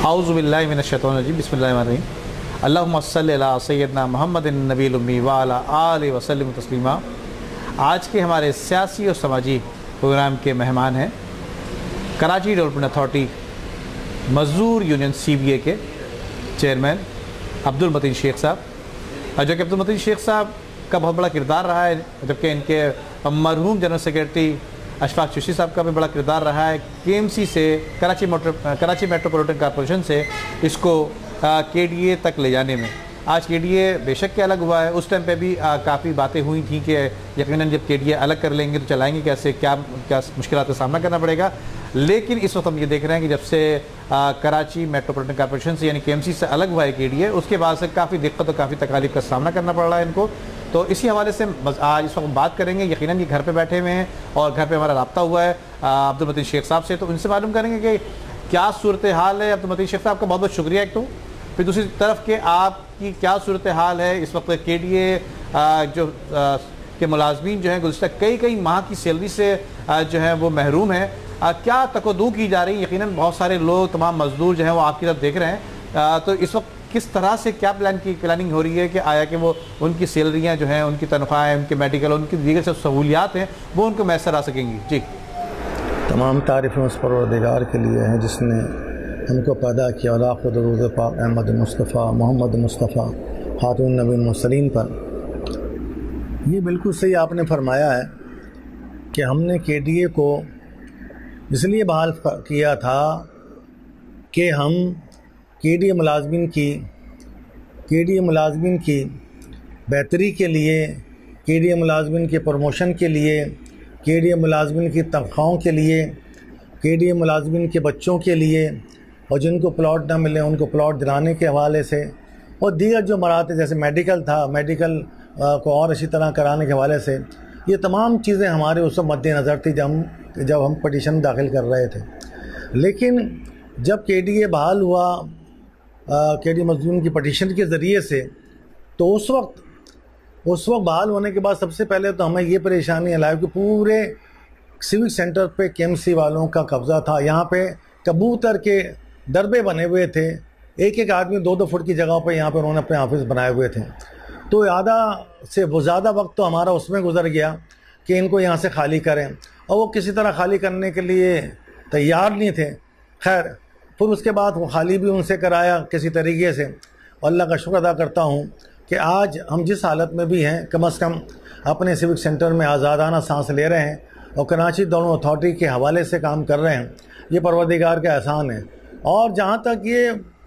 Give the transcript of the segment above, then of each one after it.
اعوذ باللہ من الشیطان الرجیم بسم اللہ الرحمن الرحیم اللہم صلی علی سیدنا محمد النبی الامی وعلی آلہ وسلم تسلیما۔ آج کے ہمارے سیاسی اور سماجی پروگرام کے مہمان ہیں کراچی ڈیولپمنٹ اتھارٹی مزدور یونین CBA کے چیئرمین عبدالمتین شیخ صاحب، جو کہ عبدالمتین شیخ صاحب کا بہت بڑا کردار رہا ہے، جبکہ ان کے مرحوم جنرل سیکریٹری اشفاق چشتی صاحب کا بھی بڑا کردار رہا ہے۔ KMC سے کراچی میٹروپولیٹن کارپوریشن سے اس کو KDA تک لے جانے میں۔ آج KDA بے شک کہ الگ ہوا ہے، اس ٹائم پہ بھی کافی باتیں ہوئی تھیں کہ یقیناً جب KDA الگ کر لیں گے تو چلائیں گے کیسے، کیا مشکلات کا سامنا کرنا پڑے گا۔ لیکن اس وقت ہم یہ دیکھ رہے ہیں کہ جب سے کراچی میٹروپولیٹن کارپوریشن سے یعنی KMC سے الگ ہوا ہے KDA، اس کے بعد سے کافی دقت اور کافی تکالیف کا سامنا کرنا پڑ رہا ہے ان کو۔ تو اسی حوالے سے آج اس وقت بات کریں گے۔ یقیناً یہ گھر پہ بیٹھے ہوئے ہیں اور گھر پہ ہمارا رابطہ ہوا ہے عبدالمتین شیخ صاحب سے، تو ان سے معلوم کریں گے کہ کیا صورتحال ہے۔ عبدالمتین شیخ صاحب کا بہت بہت شکریہ ایک تو، پھر دوسری طرف کہ آپ کی کیا صورتحال ہے اس وقت KDA جو کہ ملازمین جو ہیں گزشتہ کئی ماہ کی سیلری سے جو ہیں وہ محروم ہیں، کیا تک و دو کی جا رہی ہے۔ یقیناً بہت سارے لوگ، تمام مزدور جو ہیں وہ آپ کی طرف دیکھ رہے ہیں، تو اس وقت کس طرح سے کیا پلاننگ ہو رہی ہے کہ آیا کہ وہ ان کی سیلریاں جو ہیں، ان کی تنخواہیں، ان کے میڈیکل، ان کی دیگر سب سہولیات ہیں وہ ان کو میسر آ سکیں گی؟ جی، تمام تعریفیں اس پروردگار کے لیے ہیں جس نے ہم کو پیدا کیا، اور لاکھوں درود پاک احمد مصطفیٰ محمد مصطفیٰ خاتون نبی المرسلین پر۔ یہ بالکل صحیح آپ نے فرمایا ہے کہ ہم نے KDA کو اس لیے بحال کیا تھا کہ ہم KDA ملازمین کی بہتری کے لیے، KDA ملازمین کے پروموشن کے لیے، KDA ملازمین کی تنخواہوں کے لیے، KDA ملازمین کے بچوں کے لیے، اور جن کو پلاٹ نہ ملے ان کو پلاٹ دلانے کے حوالے سے، اور دیگر جو مراتب جیسے میڈیکل تھا، میڈیکل کو اور اسی طرح کرانے کے حوالے سے، یہ تمام چیزیں ہمارے اس وقت مد نظر تھی جب ہم پٹیشن داخل کر رہے تھے۔ لیکن جب KDA بحال ہوا KDA مزدوروں کی پٹیشن کے ذریعے سے، تو اس وقت بحال ہونے کے بعد سب سے پہلے تو ہمیں یہ پریشانی لائی کہ پورے سیوک سینٹر پہ KMC والوں کا قبضہ تھا۔ یہاں پہ کبوتر کے دربے بنے ہوئے تھے، ایک آدمی 2 فٹ کی جگہوں پہ یہاں پہ انہوں نے اپنے آفس بنائے ہوئے تھے۔ تو آدھا سے وہ زیادہ وقت تو ہمارا اس میں گزر گیا کہ ان کو یہاں سے خالی کریں، اور وہ کسی طرح خالی کرنے کے لیے تیار نہیں تھے۔ خیر، پھر اس کے بعد وہ خالی بھی ان سے کرایا کسی طریقے سے، اور اللہ کا شکر ادا کرتا ہوں کہ آج ہم جس حالت میں بھی ہیں کم از کم اپنے سیوک سینٹر میں آزادانہ سانس لے رہے ہیں اور کراچی ڈیولپمنٹ اتھارٹی کے حوالے سے کام کر رہے ہیں۔ یہ پروردگار کا احسان ہے۔ اور جہاں تک یہ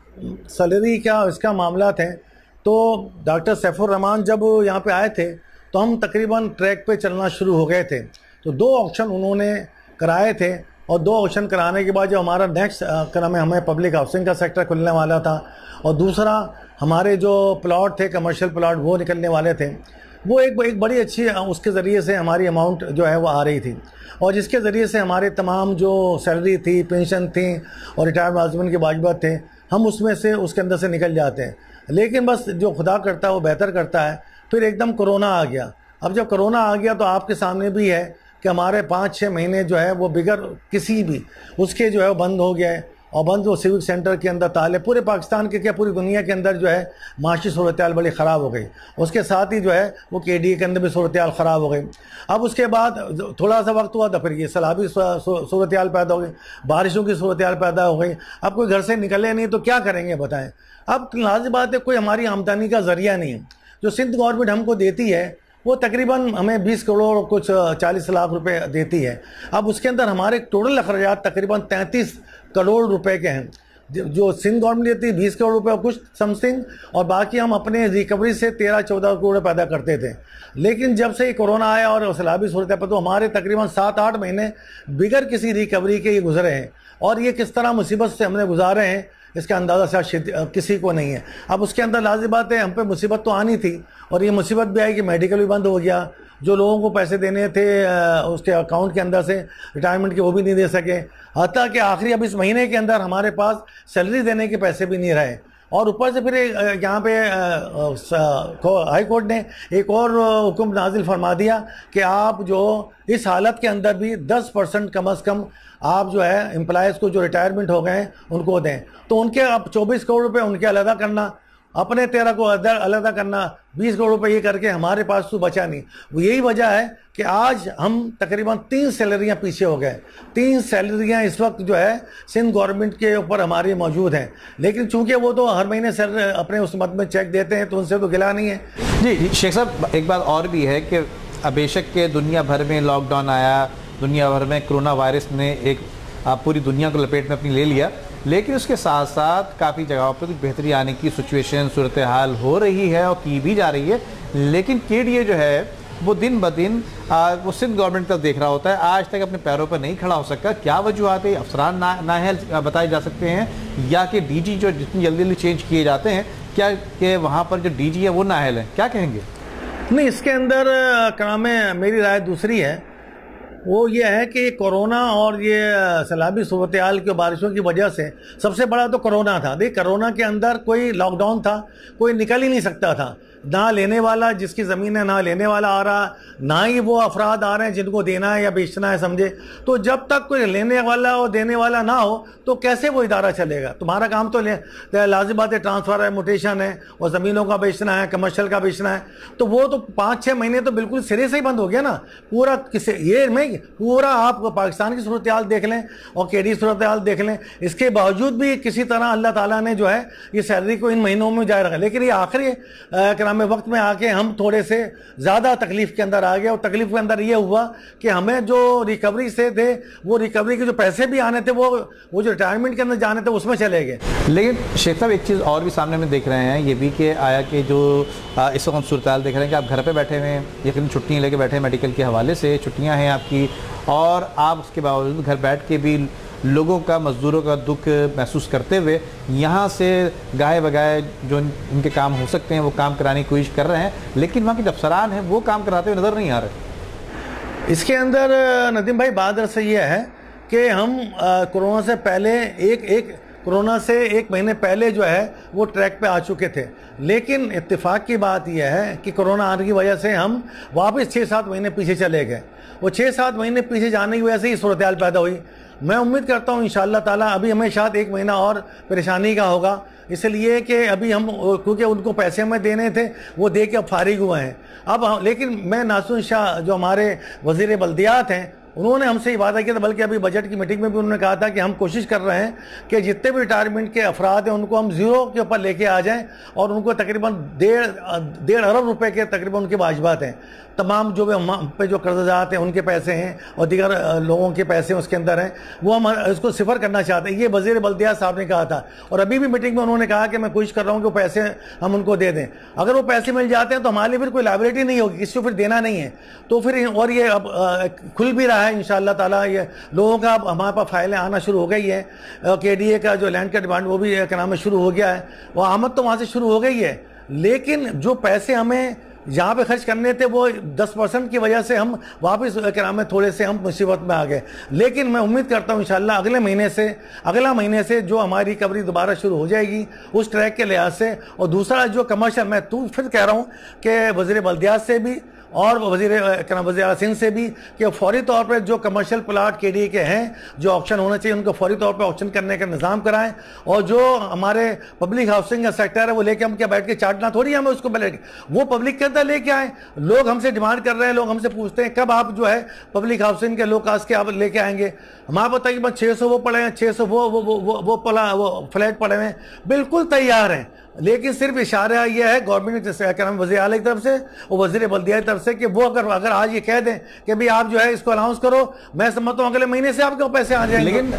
سیلری کا اس کا معاملات ہیں، تو ڈاکٹر سیف الرحمان جب یہاں پہ آئے تھے تو ہم تقریباً ٹریک پہ چلنا شروع ہو گئے تھے۔ تو 2 آکشن انہوں نے کرائے تھے، اور 2 آکشن کرانے کے بعد جو ہمارا نیکسٹ ہمیں پبلک ہاؤسنگ کا سیکٹر کھلنے والا تھا، اور دوسرا ہمارے جو پلاٹ تھے کمرشل پلاٹ وہ نکلنے والے تھے، وہ ایک بڑی اچھی اس کے ذریعے سے ہماری اماؤنٹ جو ہے وہ آ رہی تھی، اور جس کے ذریعے سے ہمارے تمام جو سیلری تھی، پینشن تھی اور ریٹائرڈ ملازمین کے واجبات تھے، ہم اس میں سے اس کے اندر سے نکل جاتے ہیں۔ لیکن بس جو خدا کرتا ہے وہ بہتر کرتا ہے۔ پھر ایک دم کرونا آ گیا۔ اب جب کرونا آ گیا تو آپ کے سامنے بھی ہے کہ ہمارے 5-6 مہینے جو ہے وہ بغیر کسی بھی اس کے جو ہے وہ بند ہو گیا ہے، اور بند وہ سیوک سینٹر کے اندر تالے پورے پاکستان کے کیا پوری دنیا کے اندر جو ہے معاشی صورتحال بڑی خراب ہو گئی۔ اس کے ساتھ ہی جو ہے وہ KDA کے اندر بھی صورتحال خراب ہو گئی۔ اب اس کے بعد تھوڑا سا وقت ہوا تو پھر یہ سیلابی صورتحال پیدا ہو گئی، بارشوں کی صورتحال پیدا ہو گئی۔ اب کوئی گھر سے نکلے نہیں تو کیا کریں گے بتائیں۔ اب لازم بات ہے کوئی ہماری آمدنی کا ذریعہ نہیں ہے۔ جو سندھ گورنمنٹ ہم کو دیتی ہے وہ تقریباً ہمیں 20 کروڑ کچھ 40 لاکھ روپے دیتی ہے۔ اب اس کے اندر ہمارے ٹوٹل اخراجات تقریباً 33 کروڑ روپے کے ہیں۔ جو سندھ گورنمنٹ دیتی ہے 20 کروڑ روپے اور کچھ سم تھنگ، اور باقی ہم اپنے ریکوری سے 13-14 کروڑ پیدا کرتے تھے۔ لیکن جب سے یہ کورونا آیا اور سیلابی صورت پر، تو ہمارے تقریباً 7-8 مہینے بغیر کسی ریکوری کے یہ گزرے ہیں، اور یہ کس طرح مصیبت سے ہم نے گزارے ہیں اس کا اندازہ شاید کسی کو نہیں ہے۔ اب اس کے اندر لازم بات ہے ہم پہ مصیبت تو آنی تھی، اور یہ مصیبت بھی آئی کہ میڈیکل بھی بند ہو گیا۔ جو لوگوں کو پیسے دینے تھے اس کے اکاؤنٹ کے اندر سے ریٹائرمنٹ کے، وہ بھی نہیں دے سکے، حتیٰ کہ آخری اب اس مہینے کے اندر ہمارے پاس سیلری دینے کے پیسے بھی نہیں رہے۔ اور اوپر سے پھر یہاں پہ ہائی کورٹ نے ایک اور حکم نازل فرما دیا کہ آپ جو اس حالت کے اندر بھی 10% کم از کم آپ جو ہے امپلائیز کو جو ریٹائرمنٹ ہو گئے ہیں ان کو دیں. تو ان کے اب 24 کروڑ روپے ان کے علیحدہ کرنا, اپنے 13 کو علیحدہ کرنا, 20 کروڑ روپے یہ کر کے ہمارے پاس تو بچا نہیں. وہ یہی وجہ ہے کہ آج ہم تقریباً 3 سیلریاں پیچھے ہو گئے. 3 سیلریاں اس وقت جو ہے سندھ گورنمنٹ کے اوپر ہماری موجود ہیں, لیکن چونکہ وہ تو ہر مہینے اپنے اس مد میں چیک دیتے ہیں تو ان سے تو گلا نہیں ہے. جی شیخ صاحب, ایک بات اور بھی ہے کہ بے شک کہ دنیا بھر میں لاک ڈاؤن آیا, دنیا بھر میں کرونا وائرس نے ایک پوری دنیا کو لپیٹ میں اپنی لے لیا, لیکن اس کے ساتھ ساتھ کافی جگہوں پہ کچھ بہتری آنے کی سچویشن صورتحال ہو رہی ہے اور کی بھی جا رہی ہے. لیکن KDA جو ہے وہ دن بدن وہ سندھ گورنمنٹ تک دیکھ رہا ہوتا ہے, آج تک اپنے پیروں پر نہیں کھڑا ہو سکا. کیا وجوہات ہے؟ افسران نااہل بتائے جا سکتے ہیں, یا کہ DG جو جتنی جلدی جلدی چینج کیے جاتے ہیں, کیا کہ وہاں پر جو DG ہے وہ نااہل ہیں؟ کیا کہیں گے؟ نہیں, اس کے اندر کلام میری رائے دوسری ہے. وہ یہ ہے کہ کرونا اور یہ سیلابی صورتحال کی بارشوں کی وجہ سے سب سے بڑا تو کرونا تھا. دیکھ, کرونا کے اندر کوئی لاک ڈاؤن تھا, کوئی نکل ہی نہیں سکتا تھا. نہ لینے والا جس کی زمین ہے, نہ لینے والا آ رہا, نہ ہی وہ افراد آ رہے ہیں جن کو دینا ہے یا بیچنا ہے, سمجھے. تو جب تک کوئی لینے والا اور دینے والا نہ ہو تو کیسے وہ ادارہ چلے گا؟ تمہارا کام تو لازم بات ہے, ٹرانسفر ہے, موٹیشن ہے, اور زمینوں کا بیچنا ہے, کمرشل کا بیچنا ہے. تو وہ تو 5-6 مہینے تو بالکل سرے سے ہی بند ہو گیا نا. پورا آپ پاکستان کی صورتحال دیکھ لیں اور KD صورتحال دیکھ لیں, اس کے باوجود بھی کسی طرح اللہ تعالیٰ نے جو ہے یہ سیلری کو ان مہینوں میں جاری رکھا. لیکن یہ آخری وقت میں آ کے ہم تھوڑے سے زیادہ تکلیف کے اندر آ گئے, اور تکلیف کے اندر یہ ہوا کہ ہمیں جو ریکوری سے تھے, وہ ریکوری کے جو پیسے بھی آنے تھے وہ جو ریٹائرمنٹ کے اندر جانے تھے اس میں چلے گئے. لیکن شیخ صاحب, ایک چیز اور بھی سامنے میں دیکھ رہے ہیں یہ بھی کہ آیا کہ جو اس وقت صورتحال دیکھ رہے ہیں کہ آپ گھر پہ بیٹھے ہوئے ہیں, یقیناً چھٹیاں لے کے بیٹھے ہیں, میڈیکل کے حوالے سے چھٹیاں ہیں آپ کی, اور آپ اس کے باوجود گھر بیٹھ کے بھی لوگوں کا, مزدوروں کا دکھ محسوس کرتے ہوئے یہاں سے گائے بگائے جو ان کے کام ہو سکتے ہیں وہ کام کرانے کی کوشش کر رہے ہیں, لیکن وہاں کے جو افسران ہیں وہ کام کراتے ہوئے نظر نہیں آ رہے. اس کے اندر ندیم بھائی بات سے یہ ہے کہ ہم کورونا سے پہلے کورونا سے 1 مہینے پہلے جو ہے وہ ٹریک پہ آ چکے تھے. لیکن اتفاق کی بات یہ ہے کہ کورونا آنے کی وجہ سے ہم واپس 6-7 مہینے پیچھے چلے گئے. وہ 6-7 مہینے پیچھے جانے کی وجہ سے ہی صورتحال پیدا ہوئی. میں امید کرتا ہوں انشاءاللہ تعالیٰ ابھی ہمیں شاید 1 مہینہ اور پریشانی کا ہوگا, اس لیے کہ ابھی ہم کیونکہ ان کو پیسے ہمیں دینے تھے وہ دے کے اب فارغ ہوئے ہیں. لیکن میں ناصر شاہ جو ہمارے وزیر بلدیات ہیں, انہوں نے ہم سے یہ وعدہ کیا تھا, بلکہ ابھی بجٹ کی میٹنگ میں بھی انہوں نے کہا تھا کہ ہم کوشش کر رہے ہیں کہ جتنے بھی ریٹائرمنٹ کے افراد ہیں ان کو ہم 0 کے اوپر لے کے آ جائیں, اور ان کو تقریباً 1.5 ارب روپے کے تقریباً ان کے واجبات ہیں. تمام جو ہم پہ جو قرضات ہیں ان کے پیسے ہیں اور دیگر لوگوں کے پیسے اس کے اندر ہیں, وہ ہم اس کو صفر کرنا چاہتے ہیں. یہ وزیر بلدیات صاحب نے کہا تھا, اور ابھی بھی میٹنگ میں انہوں نے کہا کہ میں کوشش کر رہا ہوں کہ وہ پیسے ہم ان کو دے دیں. اگر وہ پیسے مل جاتے ہیں تو ہمارے لیے پھر کوئی لائبلٹی نہیں ہوگی, کسی کو پھر دینا نہیں ہے. تو پھر اور یہ اب کھل بھی رہا ہے انشاءاللہ تعالیٰ, یہ لوگوں کا اب ہمارے پاس فائلیں آنا شروع ہو گئی ہے. KDA کا جو لینڈ کا ڈیمانڈ وہ بھی شروع ہو گیا ہے, وہ آمد تو وہاں سے شروع ہو گئی ہے. لیکن جو پیسے ہمیں جہاں پہ خرچ کرنے تھے وہ 10% کی وجہ سے ہم واپس تھوڑے سے ہم مصیبت میں آ گئے. لیکن میں امید کرتا ہوں انشاءاللہ اگلا مہینے سے جو ہماری ریکوری دوبارہ شروع ہو جائے گی اس ٹریک کے لحاظ سے. اور دوسرا جو کمرشل, میں پھر کہہ رہا ہوں کہ وزیر بلدیات سے بھی اور وزیر اعلیٰ سندھ سے بھی کہ فوری طور پر جو کمرشل پلاٹ KDA کے ہیں جو آکشن ہونا چاہیے ان کو فوری طور پر آکشن کرنے کا نظام کرائیں. اور جو ہمارے پبلک ہاؤسنگ کا سیکٹر ہے وہ لے کے ہم کیا بیٹھ کے چاٹنا تھوڑی ہمیں اس کو وہ پبلک کے اندر لے کے آئیں. لوگ ہم سے ڈیمانڈ کر رہے ہیں, لوگ ہم سے پوچھتے ہیں کب آپ جو ہے پبلک ہاؤسنگ کے لو کاسٹ کے آپ لے کے آئیں گے. ہمارے پتہ کہ 600 وہ پڑے ہیں, 600 وہ فلیٹ پڑے ہیں, بالکل تیار ہیں. لیکن صرف اشارہ یہ ہے گورنمنٹ وزیر اعلیٰ کی طرف سے اور وزیر بلدیات کی طرف سے کہ وہ اگر آج یہ کہہ دیں کہ بھی آپ جو ہے اس کو اناؤنس کرو, میں سمجھتا ہوں اگلے مہینے سے آپ کے پیسے آ جائیں گے. لیکن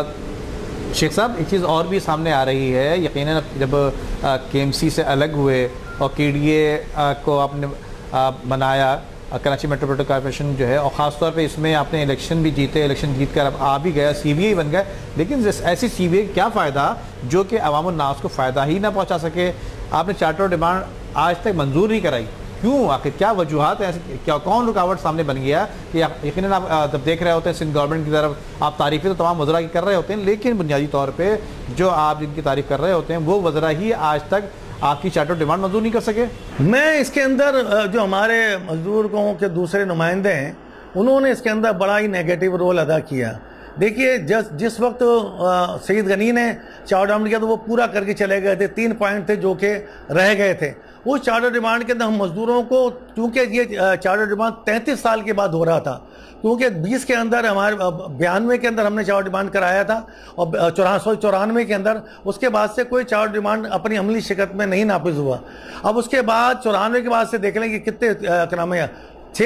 شیخ صاحب ایک چیز اور بھی سامنے آ رہی ہے, یقیناً جب KMC سے الگ ہوئے اور KDA کو آپ نے بنایا, کراچی میٹروپولیٹن کارپوریشن جو ہے, اور خاص طور پہ اس میں آپ نے الیکشن بھی جیتے, الیکشن جیت کر اب آ بھی گیا, CBA بن گئے. لیکن ایسی CBA کیا فائدہ جو کہ عوام الناس کو فائدہ ہی نہ پہنچا سکے. آپ نے چارٹر ڈیمانڈ آج تک منظور نہیں کرائی, کیوں آخر کیا وجوہات ہیں, کیا کون رکاوٹ سامنے بن گیا کہ یقیناً آپ جب دیکھ رہے ہوتے ہیں سندھ گورنمنٹ کی طرف آپ تعریفیں تو تمام وزراء کی کر رہے ہوتے ہیں, لیکن بنیادی طور پہ جو آپ جن کی تعریف کر رہے ہوتے ہیں وہ وزراء ہی آج تک آپ کی چارٹر ڈیمانڈ منظور نہیں کر سکے. میں اس کے اندر جو ہمارے مزدوروں کے دوسرے نمائندے ہیں انہوں نے اس کے اندر بڑا ہی نیگیٹو رول ادا کیا. دیکھیے جس وقت سید غنی نے چارٹر ڈیمانڈ کیا تو وہ پورا کر کے چلے گئے تھے, 3 پوائنٹ تھے جو کہ رہ گئے تھے. اس چارٹر ڈیمانڈ کے اندر ہم مزدوروں کو, کیونکہ یہ چارٹر ڈیمانڈ 33 سال کے بعد ہو رہا تھا, کیونکہ 20 کے اندر ہمارے 92 کے اندر ہم نے چارٹر ڈیمانڈ کرایا تھا اور 94 کے اندر, اس کے بعد سے کوئی چارٹر ڈیمانڈ اپنی عملی شکل میں نہیں نافذ ہوا. اب اس کے بعد 94 کے بعد سے دیکھ لیں کہ کتنے کیا نام ہے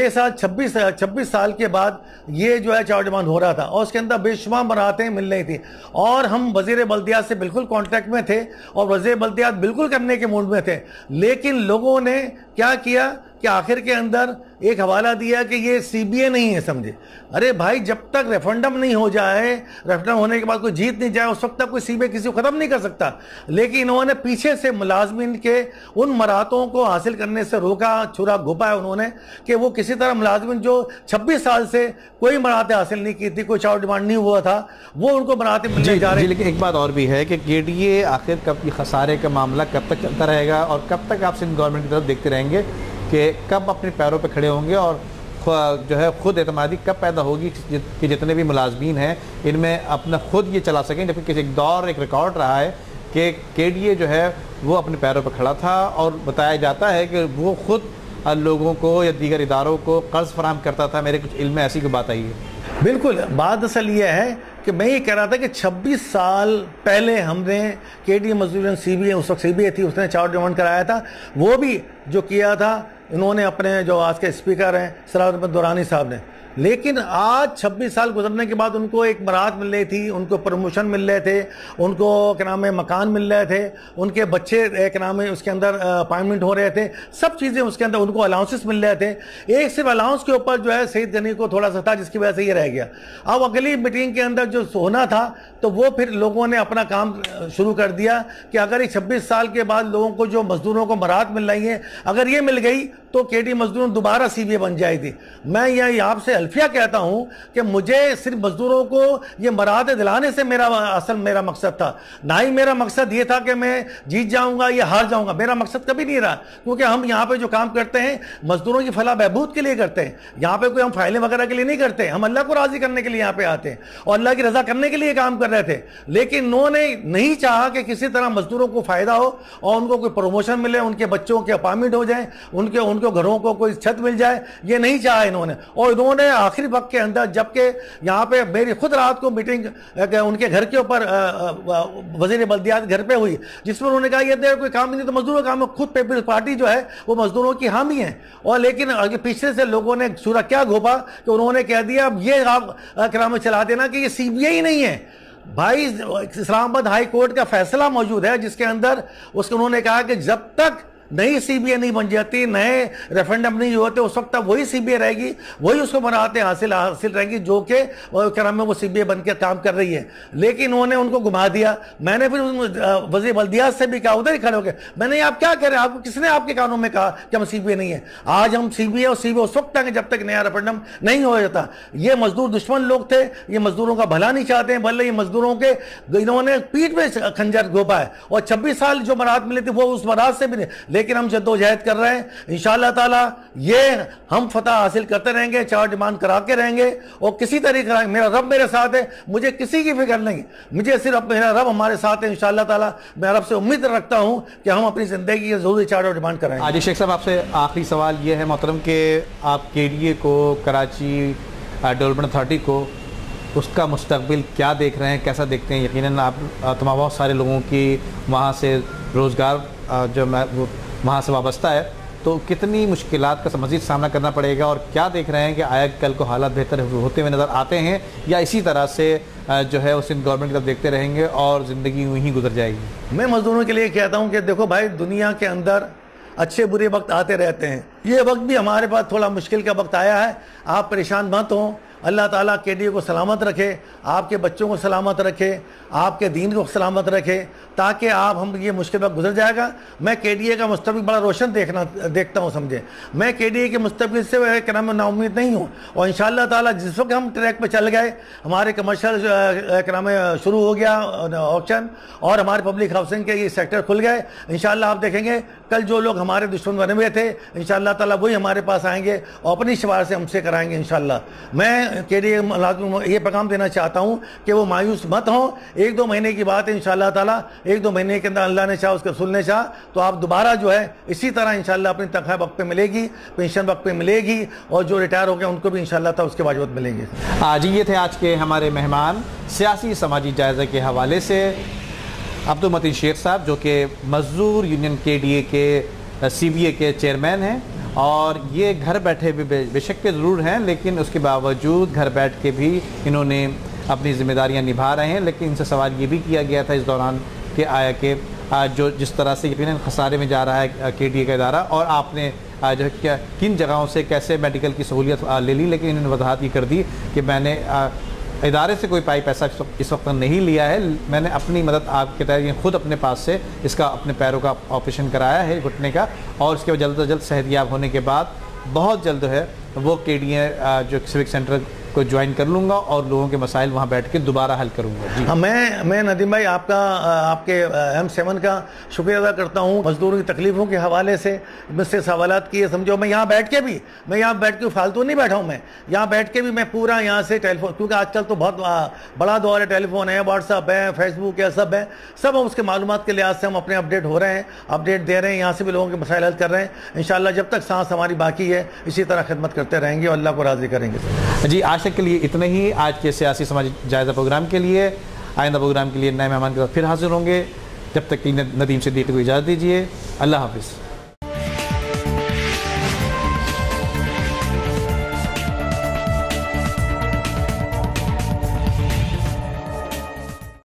26 سال کے بعد یہ جو ہے چارٹر ڈیمانڈ ہو رہا تھا, اور اس کے اندر بے شمار براتیں مل رہی تھی, اور ہم وزیر بلدیات سے بالکل کانٹیکٹ میں تھے اور وزیر بلدیات بالکل کرنے کے موڈ میں تھے. لیکن لوگوں نے کیا کیا کہ آخر کے اندر ایک حوالہ دیا کہ یہ سی بی اے نہیں ہے. سمجھے, ارے بھائی جب تک ریفرنڈم نہیں ہو جائے, ریفرنڈم ہونے کے بعد کوئی جیت نہیں جائے, اس وقت تک کوئی سی بی اے کسی کو ختم نہیں کر سکتا. لیکن انہوں نے پیچھے سے ملازمین کے ان مراتوں کو حاصل کرنے سے روکا, چھرا گھپا ہے انہوں نے کہ وہ کسی طرح ملازمین جو 26 سال سے کوئی مراتیں حاصل نہیں کی تھی, کوئی چارٹر ڈیمانڈ نہیں ہوا تھا, وہ ان کو مراتیں ملنے جا رہے ہیں. لیکن ایک بات اور بھی ہے کہ کے ڈی اے آخر کب یہ خسارے کا معاملہ کب تک چلتا رہے گا, اور کب تک آپ سندھ گورنمنٹ کی طرف دیکھتے رہیں گے کہ کب اپنے پیروں پہ کھڑے ہوں گے, اور جو ہے خود اعتمادی کب پیدا ہوگی کہ جتنے بھی ملازمین ہیں ان میں اپنا خود یہ چلا سکیں. جبکہ ایک دور ایک ریکارڈ رہا ہے کہ کے ڈی اے جو ہے وہ اپنے پیروں پہ کھڑا تھا, اور بتایا جاتا ہے کہ وہ خود لوگوں کو یا دیگر اداروں کو قرض فراہم کرتا تھا. میرے کچھ علم میں ایسی کوئی بات آئی ہے. بالکل, بات اصل یہ ہے کہ میں یہ کہہ رہا تھا کہ 26 سال پہلے ہم نے کے ڈی اے مزدورین سی بی اے, اس وقت سی بی اے تھی, اس نے چارٹر ڈیمانڈ کرایا تھا. وہ بھی جو کیا تھا انہوں نے اپنے جو آج کے اسپیکر ہیں سراج احمد دورانی صاحب نے. لیکن آج 26 سال گزرنے کے بعد ان کو ایک برات مل رہی تھی, ان کو پروموشن مل رہے تھے, ان کو کیا نام ہے مکان مل رہے تھے, ان کے بچے کیا نام ہے اس کے اندر اپائنٹمنٹ ہو رہے تھے, سب چیزیں اس کے اندر ان کو الاؤنسز مل رہے تھے. ایک صرف الاؤنس کے اوپر جو ہے سید غنی کو تھوڑا سا تھا, جس کی وجہ سے یہ رہ گیا. اب اگلی میٹنگ کے اندر جو ہونا تھا تو وہ پھر لوگوں نے اپنا کام شروع کر دیا کہ اگر یہ 26 سال کے بعد لوگوں کو جو مزدوروں کو برات مل رہی ہیں اگر یہ مل گئی تو کے ڈی مزدوروں دوبارہ سی بی اے بن جائے گی. میں یہ آپ سے الفیہ کہتا ہوں کہ مجھے صرف مزدوروں کو یہ براتیں دلانے سے میرا مقصد تھا, نہ ہی میرا مقصد یہ تھا کہ میں جیت جاؤں گا یا ہار جاؤں گا. میرا مقصد کبھی نہیں رہا, کیونکہ ہم یہاں پہ جو کام کرتے ہیں مزدوروں کی فلاح بہبود کے لیے کرتے ہیں. یہاں پہ کوئی ہم فائلیں وغیرہ کے لیے نہیں کرتے, ہم اللہ کو راضی کرنے کے لیے یہاں پہ آتے ہیں اور اللہ کی رضا کرنے کے لیے کام کر رہے تھے. لیکن انہوں نے نہیں چاہا کہ کسی طرح مزدوروں کو فائدہ ہو اور ان کو کوئی پروموشن ملے, ان کے بچوں کے اپائنٹمنٹ ہو جائیں, ان کے گھروں کو کوئی چھت مل جائے, یہ نہیں چاہا انہوں نے. اور انہوں نے آخری وقت کے اندر, جبکہ یہاں پہ میری خود رات کو میٹنگ ان کے گھر کے اوپر وزیر بلدیات گھر پہ ہوئی, جس میں انہوں نے کہا یہ کوئی کام نہیں تو مزدوروں کا کام, خود پیپلز پارٹی جو ہے وہ مزدوروں کی حامی ہے. اور لیکن پیچھے سے لوگوں نے سورہ کیا گھوپا کہ انہوں نے کہہ دیا اب یہ آپ کرام چلا دینا کہ یہ سی بی اے ہی نہیں ہے. بھائی اسلام آباد ہائی کورٹ کا فیصلہ موجود ہے جس کے اندر انہوں نے کہا کہ جب تک نئی سی بی اے نہیں بن جاتی, نئے ریفرنڈم نہیں ہوتے, اس وقت تک وہی سی بی اے رہے گی, وہی اس کو براتیں حاصل رہیں گی جو کہ کرم میں وہ سی بی اے بن کے کام کر رہی ہے. لیکن انہوں نے ان کو گھما دیا. میں نے پھر وزیر بلدیات سے بھی کہا, ادھر ہی کھڑے ہو کے میں نے آپ کیا کہہ رہے ہیں, آپ کو کس نے آپ کے کانوں میں کہا کہ ہم سی بی اے نہیں ہے. آج ہم سی بی اے, اور سی بی اے اس وقت تک جب تک نیا ریفرنڈم نہیں ہو جاتا. یہ مزدور دشمن لوگ تھے, یہ مزدوروں کا بھلا نہیں چاہتے ہیں, بلکہ یہ مزدوروں کے انہوں نے پیٹھ پہ خنجر گھوپا ہے. اور 26 سال جو برات ملی تھی وہ اس برات سے بھی نہیں. لیکن ہم جدوجہد کر رہے ہیں, انشاءاللہ تعالیٰ یہ ہم فتح حاصل کرتے رہیں گے, چارٹر ڈیمانڈ کرا کے رہیں گے, اور کسی طریقے میرا رب میرے ساتھ ہے, مجھے کسی کی فکر نہیں, مجھے صرف میرا رب ہمارے ساتھ ہے. انشاءاللہ تعالیٰ میں رب سے امید رکھتا ہوں کہ ہم اپنی زندگی کی ضروری چارٹر ڈیمانڈ کریں. عاجز شیخ صاحب, آپ سے آخری سوال یہ ہے محترم کہ آپ کے ڈی اے کو, کراچی ڈیولپمنٹ اتھارٹی کو, اس کا مستقبل کیا دیکھ رہے ہیں, کیسا دیکھتے ہیں؟ یقیناً آپ تمام بہت سارے لوگوں کی وہاں سے روزگار جو وہاں سے وابستہ ہے, تو کتنی مشکلات کا مزید سامنا کرنا پڑے گا, اور کیا دیکھ رہے ہیں کہ آیا کل کو حالات بہتر ہوتے ہوئے نظر آتے ہیں, یا اسی طرح سے جو ہے اس گورنمنٹ کی طرف دیکھتے رہیں گے اور زندگی یوں ہی گزر جائے گی؟ میں مزدوروں کے لیے کہتا ہوں کہ دیکھو بھائی, دنیا کے اندر اچھے برے وقت آتے رہتے ہیں, یہ وقت بھی ہمارے پاس تھوڑا مشکل کا وقت آیا ہے، آپ پریشان مت ہوں، اللہ تعالیٰ کے ڈی اے کو سلامت رکھے، آپ کے بچوں کو سلامت رکھے، آپ کے دین کو سلامت رکھے، تاکہ ہم یہ مشکل وقت گزر جائے گا۔ میں کے ڈی اے کا مستقبل بڑا روشن دیکھتا ہوں، سمجھے، میں کے ڈی اے کے مستقبل سے نا امید نہیں ہوں، اور انشاءاللہ تعالیٰ جس وقت ہم ٹریک پہ چل گئے، ہمارے کمرشل شروع ہو گیا آکشن، اور ہمارے پبلک ہاؤسنگ کے یہ سیکٹر کھل گئے، انشاءاللہ آپ دیکھیں گے کل جو لوگ ہمارے دشمن بنے ہوئے تھے انشاءاللہ تعالیٰ وہی ہمارے پاس آئیں گے اور اپنی شفاعت سے ہم سے کرائیں گے انشاءاللہ۔ میں کے لیے یہ پیغام دینا چاہتا ہوں کہ وہ مایوس مت ہوں، 1-2 مہینے کی بات ہے انشاءاللہ تعالیٰ، 1-2 مہینے کے اندر اللہ نے چاہا، اس کے رسول نے چاہا تو آپ دوبارہ جو ہے اسی طرح انشاءاللہ اپنی تنخواہ وقت پہ ملے گی، پینشن وقت پہ ملے گی، اور جو ریٹائر ہو گئے ان کو بھی انشاءاللہ تعالیٰ اس کے واجبات ملیں گے۔ جی یہ تھے آج کے ہمارے مہمان سیاسی سماجی جائزہ کے حوالے سے عبدالمتین شیخ صاحب، جو کہ مزدور یونین کے ڈی اے کے سی بی اے کے چیئرمین ہیں، اور یہ گھر بیٹھے بھی بے شک کے ضرور ہیں، لیکن اس کے باوجود گھر بیٹھ کے بھی انہوں نے اپنی ذمہ داریاں نبھا رہے ہیں۔ لیکن ان سے سوال یہ بھی کیا گیا تھا اس دوران کہ آیا کہ جس طرح سے یقیناً خسارے میں جا رہا ہے کے ڈی اے کا ادارہ، اور آپ نے جو ہے کن جگہوں سے کیسے میڈیکل کی سہولیت لے لی، لیکن انہوں نے وضاحت یہ کر دی کہ میں نے ادارے سے کوئی پیسہ اس وقت نہیں لیا ہے، میں نے اپنی مدد آپ کے تحت خود اپنے پاس سے اس کا اپنے پیروں کا آپریشن کرایا ہے گھٹنے کا، اور اس کے جلد از جلد صحت یاب ہونے کے بعد بہت جلد ہے وہ کے ڈی اے جو سیوک سینٹر کو جوائن کر لوں گا اور لوگوں کے مسائل وہاں بیٹھ کے دوبارہ حل کروں گا۔ جی میں ندیم بھائی آپ کے M7 کا شکریہ ادا کرتا ہوں، مزدوروں کی تکلیفوں کے حوالے سے مجھ سے سوالات کیے، سمجھو میں یہاں بیٹھ کے فالتو نہیں بیٹھا ہوں، میں یہاں بیٹھ کے بھی میں پورا یہاں سے ٹیلی فون، کیونکہ آج کل تو بہت بڑا دور ہے، ٹیلی فون ہے، واٹس ایپ ہے، فیس بک ہے، سب ہم اس کے معلومات کے لحاظ سے ہم اپنے اپڈیٹ ہو رہے ہیں، اپڈیٹ دے رہے ہیں، یہاں سے بھی لوگوں کے مسائل حل کر رہے ہیں، انشاءاللہ جب تک سانس ہماری باقی ہے اسی طرح خدمت کرتے رہیں گے اور اللہ کو راضی کریں گے۔ جی آج تک کے لیے اتنا ہی آج کے سیاسی سماجی جائزہ پروگرام کے لیے۔ آئندہ پروگرام کے لیے نئے مہمان کے ساتھ پھر حاضر ہوں گے، جب تک کہ ندیم صدیقی کو اجازت دیجیے، اللہ حافظ۔